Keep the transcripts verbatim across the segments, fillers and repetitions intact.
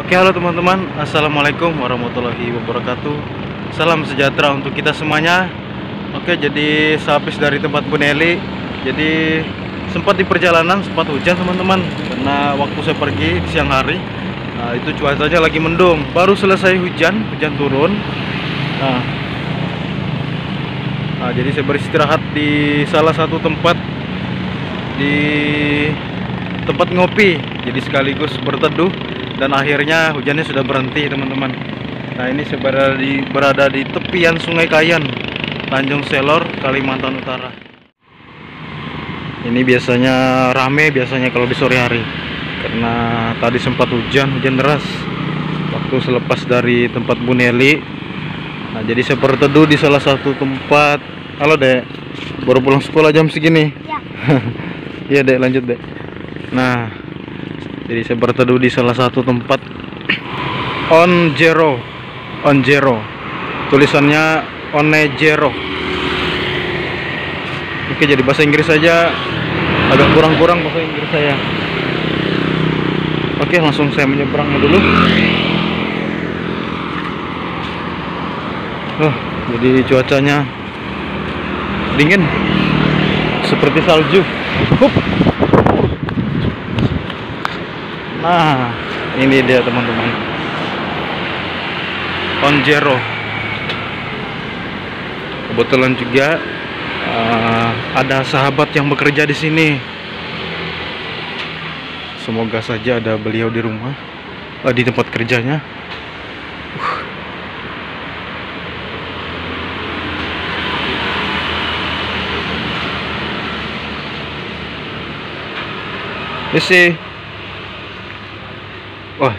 Oke, halo teman-teman, assalamualaikum warahmatullahi wabarakatuh. Salam sejahtera untuk kita semuanya. Oke, jadi sehabis dari tempat Bu Nelly, jadi sempat di perjalanan sempat hujan teman-teman, karena waktu saya pergi di siang hari. Nah, itu cuacanya lagi mendung, baru selesai hujan, hujan turun. Nah, nah jadi saya beristirahat di salah satu tempat, di tempat ngopi, jadi sekaligus berteduh. Dan akhirnya hujannya sudah berhenti teman-teman. Nah, ini saya berada di, berada di tepian Sungai Kayan, Tanjung Selor, Kalimantan Utara. Ini biasanya rame biasanya kalau di sore hari, karena tadi sempat hujan, hujan deras waktu selepas dari tempat Bu Nelly. Nah, jadi saya berteduh di salah satu tempat. Halo Dek, baru pulang sekolah jam segini? Ya. Iya Dek, lanjut Dek. Nah, jadi saya berteduh di salah satu tempat Onjero, Onjero, tulisannya Onejero. Oke, jadi bahasa Inggris saja agak kurang-kurang bahasa Inggris saya. Oke, langsung saya menyeberangnya dulu. Oh, jadi cuacanya dingin seperti salju. Hup. Nah, ini dia teman-teman, Onjero. Kebetulan juga uh, ada sahabat yang bekerja di sini. Semoga saja ada beliau di rumah, uh, di tempat kerjanya. Uh. Isi. Wah.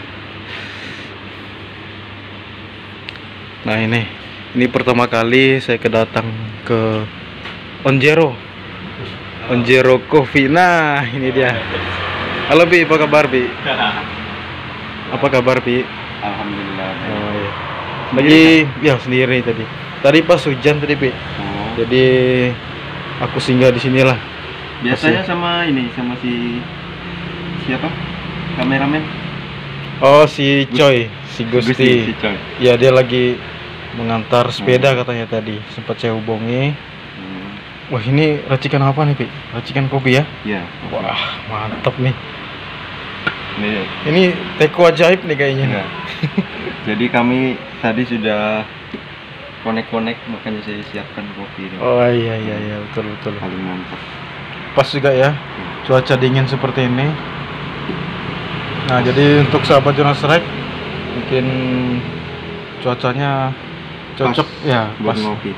Nah, ini ini pertama kali saya kedatang ke Onjero. Onjero Coffee. Nah, ini dia. Halo Bi, apa kabar Bi? Apa kabar Bi? Alhamdulillah. Oh, iya. Lagi ya sendiri tadi. Tadi pas hujan tadi Bi. Oh. Jadi aku singgah di sinilah. Biasanya sama ini sama si siapa? Kameramen. Oh, si Coy, si Gusti. Gusti, si Coy. Ya, dia lagi mengantar sepeda hmm. katanya tadi. Sempat saya hubungi. Hmm. Wah, ini racikan apa nih, Pi? Racikan kopi ya? Iya. Wah, mantap nih. Nih. Ini teko ajaib nih kayaknya. Ya. Jadi kami tadi sudah konek-konek, makanya saya siapkan kopi ini. Oh iya iya iya, betul betul. Paling mantap. Pas juga ya. Cuaca dingin seperti ini. Nah, jadi untuk sahabat Jonas Rek, mungkin cuacanya cocok pas ya buat pas ngopi.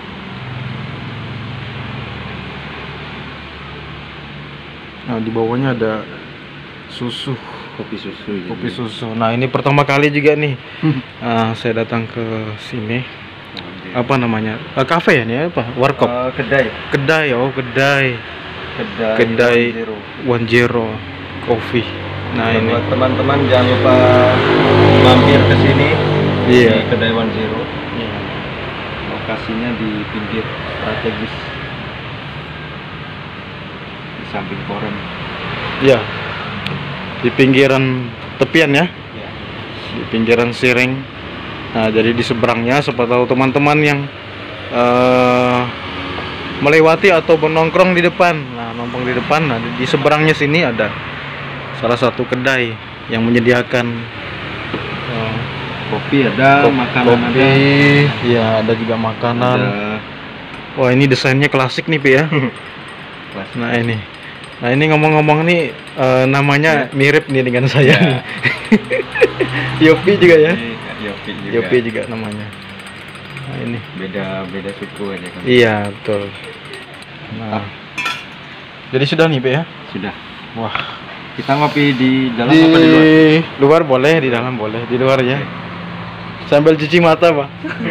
Nah, di bawahnya ada susu, Kopi susu. kopi jadi. susu. Nah, ini pertama kali juga nih uh, saya datang ke sini. Oh, apa namanya? Uh, cafe ya nih, apa? Warkop. Uh, kedai. Kedai, oh kedai. Kedai. Kedai Onjero. Onjero Coffee. Nah, Buat ini teman-teman jangan lupa mampir ke sini. Iya. Di Kedai Onjero. Iya. Lokasinya di pinggir strategis, di samping koran. Iya. Di pinggiran tepian ya. Ya. Di pinggiran Siring. Nah, jadi di seberangnya, siapa tahu teman-teman yang uh, melewati atau menongkrong di depan. Nah, nongkrong di depan, nah di seberangnya sini ada salah satu kedai yang menyediakan uh, Kopi ada, kopi, makanan kopi, ada. ya ada juga makanan. Ada. Wah, ini desainnya klasik nih Pi ya. Klasik. Nah ini, nah ini ngomong-ngomong nih uh, namanya ya. Mirip nih dengan saya. Ya. Yopi juga ya. Yopi juga. Yopi juga namanya. Nah ini. Beda beda suku aja kan. Iya betul. Nah, Ah. jadi sudah nih Pi ya. Sudah. Wah. Kita ngopi di dalam Di apa di luar? luar boleh, di dalam boleh, di luar ya. Sambil cuci mata Pak.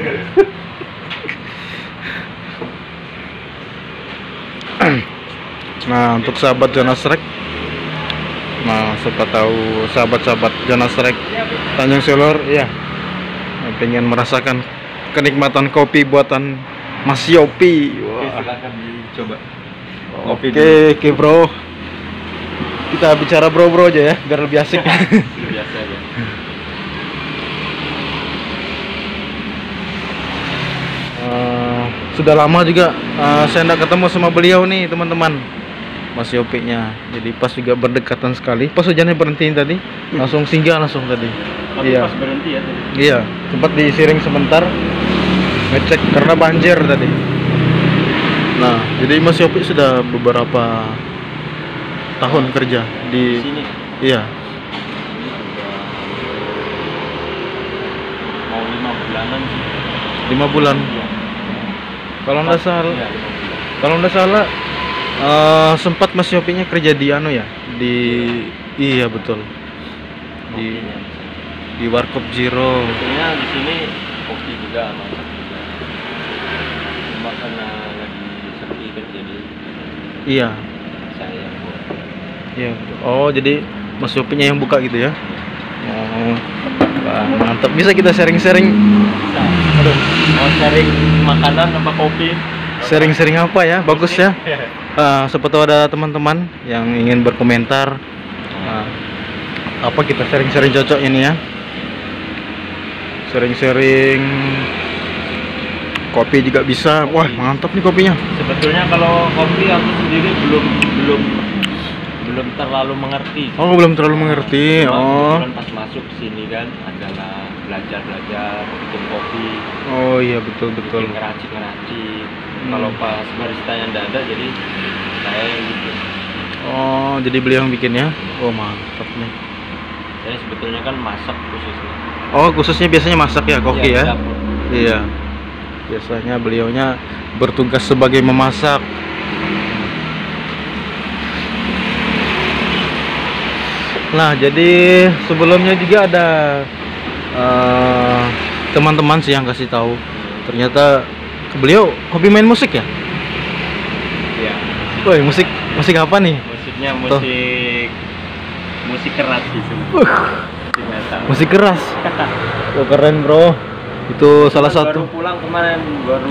Nah, untuk sahabat Jonas Rek, nah siapa tahu sahabat-sahabat Jonas Rek Tanjung Selor, ya, yang pengen merasakan kenikmatan kopi buatan Mas Yopi. Oke, silakan dicoba. Oke, oke okay, bro. Kita bicara bro-bro aja ya, biar lebih asik. Biasa aja. sudah lama juga uh, saya tidak ketemu sama beliau nih teman-teman, Mas Yopi-nya. Jadi pas juga berdekatan sekali. Pas hujannya berhenti tadi, langsung singgah langsung tadi. Tapi Iya. pas berhenti ya tadi. Iya, sempat disiring sebentar ngecek karena banjir tadi. Nah, jadi Mas Yopi sudah beberapa tahun kerja di Di sini iya. mau lima bulanan sih. lima bulan. Iya. Kalau nggak salah, Iya, lima bulan. kalau nggak salah eh, sempat Mas Yopinya kerja di anu ya, di iya betul. Di Kopinya. di Warkop Zero. Sebetulnya di sini kopi juga masak juga. Cuma karena lagi sepi kerja di Iya. saya yang buat. Iya. Betul. Oh, jadi Mas Yopinya yang buka gitu ya? Oh, wah, mantap. Bisa kita sharing-sharing. Bisa. Aduh, Mau sharing makanan sama kopi? sharing-sharing apa ya? Bagus ya. Uh, siapa tahu ada teman-teman yang ingin berkomentar. Nah, apa kita sharing-sharing cocok ini ya? Sharing-sharing kopi juga bisa. Wah, mantap nih kopinya. Sebetulnya kalau kopi aku sendiri belum belum belum terlalu mengerti. Oh, belum terlalu mengerti. Cuma Oh. kebetulan pas masuk sini kan adalah belajar-belajar bikin kopi, Oh iya, betul betul. bikin ngeracik-ngeracik. Hmm. Kalau pas baristanya nggak ada, jadi saya yang bikin. Oh, jadi beliau yang bikin ya? Oh, mantap nih. Saya sebetulnya kan masak khususnya. Oh, khususnya biasanya masak ya, koki Iya, di ya? dapur. Iya. Biasanya beliaunya bertugas sebagai memasak. Nah, jadi sebelumnya juga ada eh, teman-teman sih yang kasih tahu. Ternyata beliau hobi main musik ya? Iya. Woi, musik musik apa nih? Musiknya Tuh. musik musik keras gitu. Uh, Musik metal. musik keras. Oh, keren, Bro. Itu salah Kan satu. Baru pulang kemarin, baru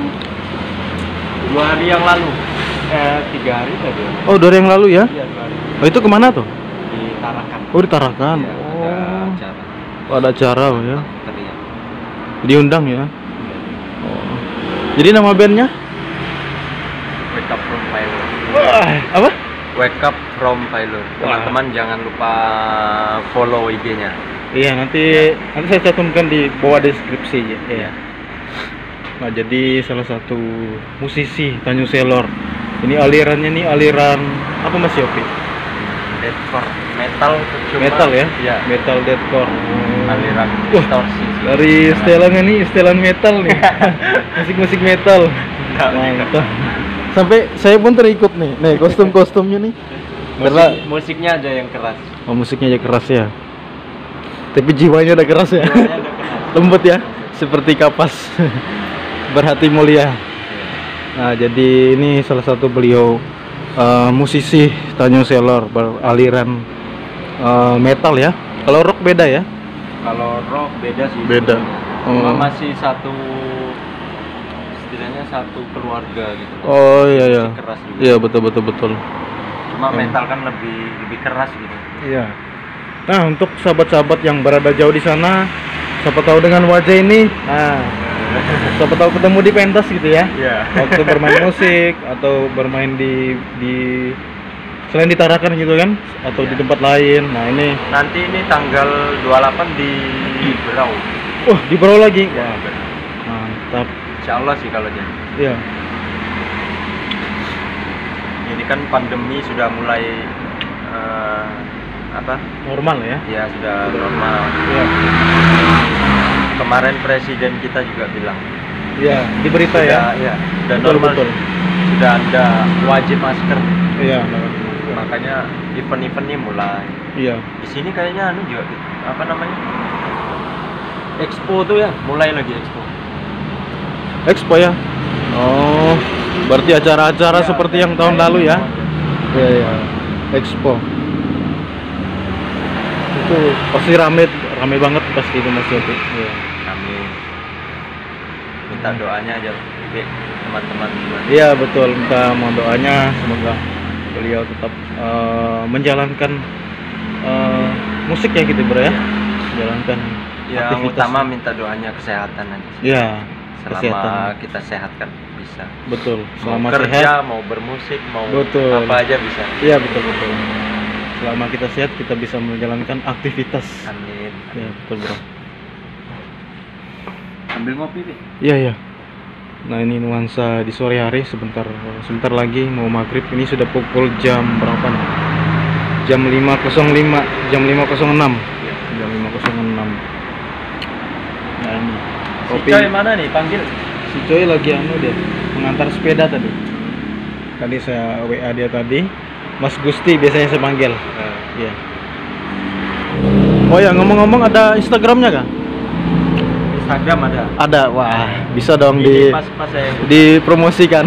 dua hari yang lalu. Eh, tiga hari tadi. Oh, dua hari yang lalu ya? Iya, dua hari. Oh, itu kemana tuh? Di Tarakan. Oh, di Tarakan. Iya, ada Oh. acara. Oh, ada acara oh, ya. Teriak. Diundang ya. Oh. Jadi nama bandnya? Wake up from failure. Wah, apa? Wake up from failure. Teman-teman jangan lupa follow I G-nya. Iya, nanti nanti saya cantumkan di bawah deskripsi ya. Iya. Nah, jadi salah satu musisi Tanjung Selor. Ini alirannya nih aliran apa Mas Yopi? Deathcore, metal, cuma- Metal ya? Iya. Metal deathcore. Aliran Wah, distorsi. dari setelannya nih, setelan metal nih. Musik-musik metal. Nggak, Mantap. Sampai saya pun terikut nih. Nih, kostum-kostumnya nih. Karena Musik, musiknya aja yang keras. oh, musiknya aja keras ya. Tapi jiwanya udah keras ya. Jiwanya udah keras. Lembut ya, seperti kapas. Berhati mulia. Nah, jadi ini salah satu beliau eh, musisi Tanjung Selor beraliran eh, metal ya. Kalau rock beda ya? Kalau rock beda sih. Beda. sebenarnya. Cuma Oh. masih satu istilahnya satu keluarga gitu. Oh iya iya. Musik keras juga. Iya betul betul betul. Cuma Hmm. metal kan lebih lebih keras gitu. Iya. Nah, untuk sahabat-sahabat yang berada jauh di sana, siapa tahu dengan wajah ini, nah, siapa tahu ketemu di pentas gitu ya. Iya. Waktu bermain musik atau bermain di di selain di Tarakan gitu kan, atau di Iya. tempat lain. Nah, ini Nanti ini tanggal dua puluh delapan di Berau. wah, di Bro lagi. Ya, Wah, mantap. Insya Allah sih kalau jadi. Iya. Ini kan pandemi sudah mulai eh, apa? Normal ya. Ya sudah normal. Iya. Kemarin presiden kita juga bilang Iya, di berita sudah, ya. ya, sudah Betul, normal, betul. sudah ada wajib masker. Iya. Makanya event-event ini mulai. Iya. Di sini kayaknya anu juga apa namanya? Expo tuh ya, mulai lagi expo. Expo ya. Oh, berarti acara-acara Iya, seperti yang kayak- tahun kayak lalu ya. gitu. Iya, iya. Expo. Itu pasti rame rame banget pasti itu Mas Yopi. Iya. Kami minta doanya aja, Dek, teman-teman semua. Iya, betul. Minta mohon doanya semoga beliau tetap eh, menjalankan eh, musik ya gitu, Bro ya. Menjalankan Ya, yang aktivitas. utama minta doanya kesehatan aja. Iya, Selama kesehatan. kita sehat kan bisa. Betul. Mau Selama kerja, sehat. mau bermusik, mau Betul. apa aja bisa. Iya betul betul. Selama kita sehat kita bisa menjalankan aktivitas. Amin. Ya betul bro. Ambil ngopi deh. Iya iya. Nah ini nuansa di sore hari, sebentar sebentar lagi mau maghrib. Ini sudah pukul jam berapa nih? Jam lima nol lima, jam lima nol enam. Ya. Jam lima nol enam. Nah ini Si Coy mana nih? Panggil. Si Coy lagi anu dia mengantar sepeda tadi. Tadi saya W A dia tadi. Mas Gusti biasanya saya panggil. Nah, Iya. Oh ya ngomong-ngomong ada Instagramnya kah? Instagram ada. Ada. Wah bisa dong Ini di pas pas saya buka. dipromosikan.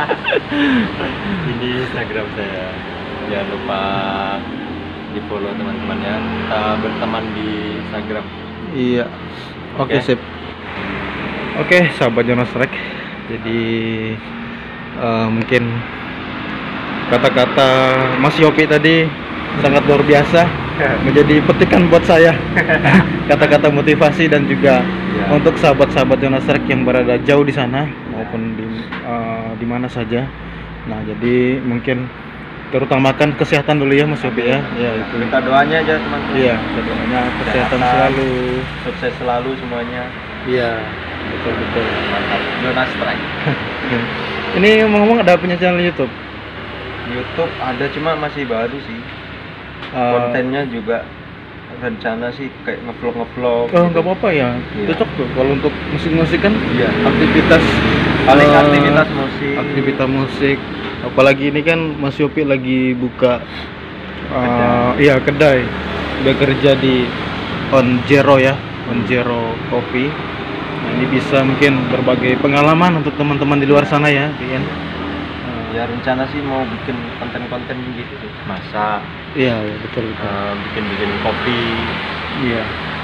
Ini Instagram saya. Jangan lupa di follow teman-teman ya. Kita berteman di Instagram. Iya. Oke, Oke. sip. Oke, sahabat Jonas Rek. Jadi eh, mungkin kata-kata Mas Yopi tadi sangat luar biasa, menjadi petikan buat saya. Kata-kata motivasi dan juga Ya. untuk sahabat-sahabat Jonas Rek yang berada jauh di sana maupun di eh, di mana saja. Nah, jadi mungkin terutamakan kesehatan dulu ya Mas Yopi ya. Ya itu. Minta doanya aja teman-teman. Iya, doanya kesehatan Kesehatan. selalu. Sukses selalu semuanya. Iya, betul betul. Mantap. Jonas Strike. Ini ngomong-ngomong ada punya channel YouTube. YouTube ada cuma masih baru sih. Eh, Kontennya juga rencana sih kayak ngevlog ngevlog. Oh, nggak apa-apa ya. Iya. Cocok tuh kalau untuk musik-musik kan Iya. aktivitas Paling eh, aktivitas musik. aktivitas musik. Apalagi ini kan Mas Yopi lagi buka eh, Kedai. iya kedai. Udah kerja di On Zero ya, On Zero Coffee. Nah, ini bisa mungkin berbagai pengalaman untuk teman-teman di luar sana ya, Bian. Ya rencana sih mau bikin konten-konten gitu sih. Masak, Iya, iya, betul betul. eh, bikin-bikin kopi. Iya.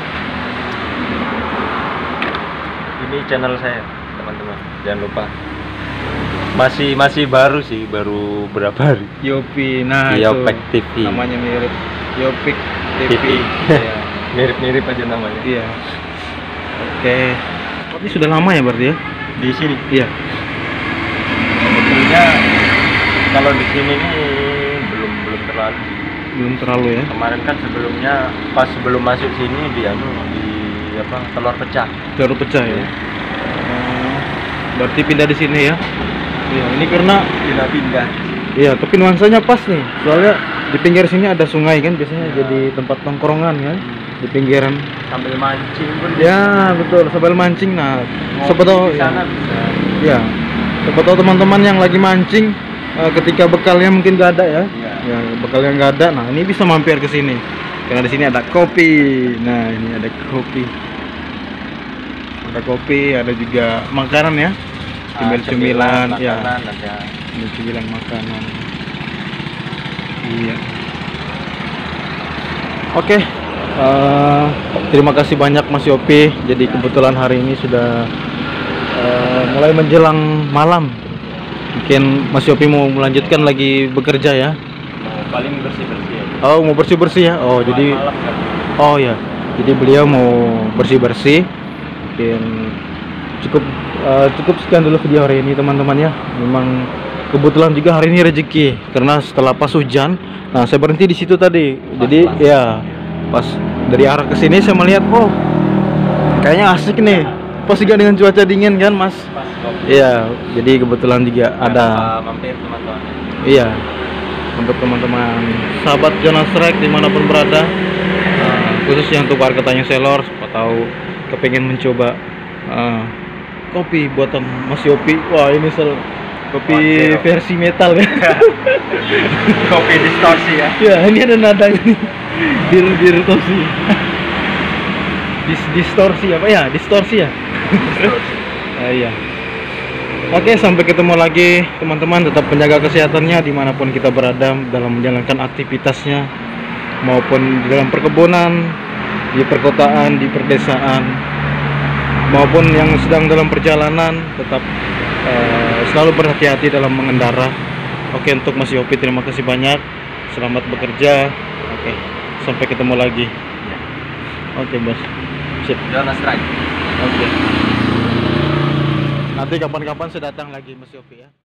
Ini channel saya, teman-teman. Jangan lupa. Masih masih baru sih, baru berapa hari. Yopi, nah Yopek itu T V. namanya mirip Yopik T V. T V. Iya. Mirip-mirip aja namanya. Iya. Oke. Ini sudah lama ya berarti ya? Di sini Iya. sebetulnya kalau di sini nih belum belum terlalu sih. Belum terlalu ya. Kemarin kan sebelumnya pas sebelum masuk sini di anu di apa telur pecah. Baru pecah ya. Oh, berarti pindah di sini ya? Iya. Ini karena Pindah-pindah. iya, tapi nuansanya pas nih. Soalnya di pinggir sini ada sungai kan, biasanya Iya. jadi tempat tongkrongan kan di pinggiran. Sambil mancing pun Ya betul, sambil mancing. Nah, siapa tahu di ya. sana bisa. Ya, siapa tahu teman-teman yang lagi mancing eh, ketika bekalnya mungkin gak ada ya. Iya. Ya, bekalnya nggak ada. Nah, ini bisa mampir ke sini. Karena di sini ada kopi. Nah, ini ada kopi. Ada kopi, ada juga makanan ya. Ah, Cemil-cemilan, ya. makanan ada. Cemil-cemilan makanan. Iya. Oke. eh, terima kasih banyak Mas Yopi. Jadi kebetulan hari ini sudah eh, mulai menjelang malam. Mungkin Mas Yopi mau melanjutkan lagi bekerja ya. Mau paling bersih-bersih aja. Oh, mau bersih-bersih ya. Oh, jadi Malam kan. oh ya. Jadi beliau mau bersih-bersih. Mungkin cukup eh, cukup sekian dulu video hari ini teman-teman ya. Memang kebetulan juga hari ini rezeki karena setelah pas hujan. Nah, saya berhenti di situ tadi. Jadi Pas-pas. ya pas dari arah ke sini saya melihat, oh, kayaknya asik nih. Pas juga dengan cuaca dingin kan, Mas? Pas kopi. Iya, jadi kebetulan juga Jangan ada. lupa mampir teman-teman. Iya, untuk teman-teman sahabat Jonas Rek dimanapun berada, uh, khususnya untuk warga Tanjung Selor, siapa tahu kepengen mencoba uh, kopi buatan Mas Yopi. Wah, ini sel kopi One zero. versi metal ya. Kopi distorsi ya. Ya, ini ada nadanya nih. Bir bir tosi. Dis distorsi apa ya? Distorsi ya. Ah, iya. Oke, sampai ketemu lagi teman-teman. Tetap menjaga kesehatannya dimanapun kita berada dalam menjalankan aktivitasnya, maupun di dalam perkebunan, di perkotaan, di perdesaan, maupun yang sedang dalam perjalanan. Tetap eh, selalu berhati-hati dalam mengendara. Oke, untuk Mas Yopi terima kasih banyak. Selamat bekerja. Oke, sampai ketemu lagi. Oke, Bos. Sip. Jonas Strike. Oke. Nanti kapan-kapan saya datang lagi Mas Yofi ya.